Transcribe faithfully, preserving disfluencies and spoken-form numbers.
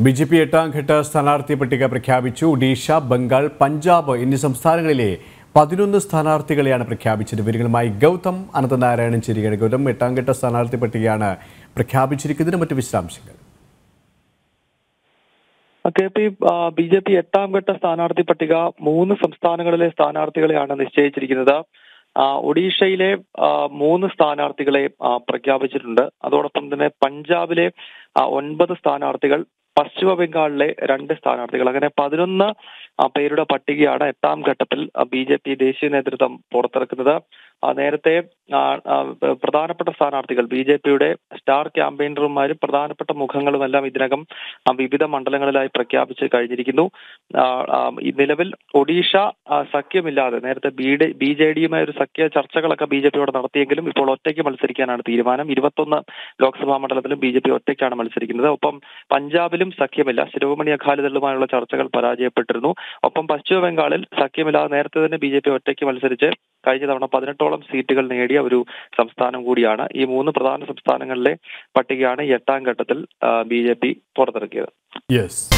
B J P എട്ടാം ഘട്ട സ്ഥാനാർത്ഥി പട്ടിക പ്രഖ്യാപിച്ചു. ഒഡീഷ, ബംഗാൾ, പഞ്ചാബ് എന്നീ സംസ്ഥാനങ്ങളിലെ പതിനൊന്ന് സ്ഥാനാർത്ഥികളെയാണ് പ്രഖ്യാപിച്ചത്. വിവരങ്ങളുമായി ഗൗതം അനന്തനാരായണൻ ചേരുകയാണ്. ഗൗതം, എട്ടാം ഘട്ട സ്ഥാനാർത്ഥി പട്ടികയാണ് പ്രഖ്യാപിച്ചിരിക്കുന്നതിന് മറ്റു വിശദാംശങ്ങൾ. K P B J P എട്ടാം ഘട്ട സ്ഥാനാർത്ഥി പട്ടിക മൂന്ന് സംസ്ഥാനങ്ങളിലെ സ്ഥാനാർത്ഥികളെയാണ് നിശ്ചയിച്ചിരിക്കുന്നത്. ഒഡീഷയിലെ മൂന്ന് സ്ഥാനാർത്ഥികളെ പ്രഖ്യാപിച്ചിട്ടുണ്ട്. അതോടൊപ്പം തന്നെ പഞ്ചാബിലെ ഒൻപത് സ്ഥാനാർത്ഥികൾ, പശ്ചിമ ബംഗാളിലെ രണ്ട് സ്ഥാനാർത്ഥികൾ, അങ്ങനെ പതിനൊന്ന് പേരുടെ പട്ടികയാണ് എട്ടാം ഘട്ടത്തിൽ ബി ജെ പി ദേശീയ നേതൃത്വം പുറത്തിറക്കുന്നത്. നേരത്തെ പ്രധാനപ്പെട്ട സ്ഥാനാർത്ഥികൾ, ബി ജെ പിയുടെ സ്റ്റാർ ക്യാമ്പയിനർമാരും പ്രധാനപ്പെട്ട മുഖങ്ങളുമെല്ലാം ഇതിനകം വിവിധ മണ്ഡലങ്ങളിലായി പ്രഖ്യാപിച്ച് കഴിഞ്ഞിരിക്കുന്നു. നിലവിൽ ഒഡീഷ സഖ്യമില്ലാതെ നേരത്തെ ബി ജെ ഡിയുമായി ഒരു സഖ്യ ചർച്ചകളൊക്കെ ബി ജെ പിയോട് നടത്തിയെങ്കിലും ഇപ്പോൾ ഒറ്റയ്ക്ക് മത്സരിക്കാനാണ് തീരുമാനം. ഇരുപത്തൊന്ന് ലോക്സഭാ മണ്ഡലത്തിലും ബി ജെ പി ഒറ്റയ്ക്കാണ് മത്സരിക്കുന്നത്. ഒപ്പം പഞ്ചാബിലും സഖ്യമില്ല. ശിരോമണി അകാലിദളുമായുള്ള ചർച്ചകൾ പരാജയപ്പെട്ടിരുന്നു. ഒപ്പം പശ്ചിമ ബംഗാളിൽ സഖ്യമില്ലാതെ നേരത്തെ തന്നെ ബി ജെ പി ഒറ്റയ്ക്ക് മത്സരിച്ച് കഴിഞ്ഞ തവണ പതിനെട്ടോളം സീറ്റുകൾ നേടിയ ഒരു സംസ്ഥാനം കൂടിയാണ്. ഈ മൂന്ന് പ്രധാന സംസ്ഥാനങ്ങളിലെ പട്ടികയാണ് എട്ടാം ഘട്ടത്തിൽ ബി ജെ പി പുറത്തിറക്കിയത്. യെസ്.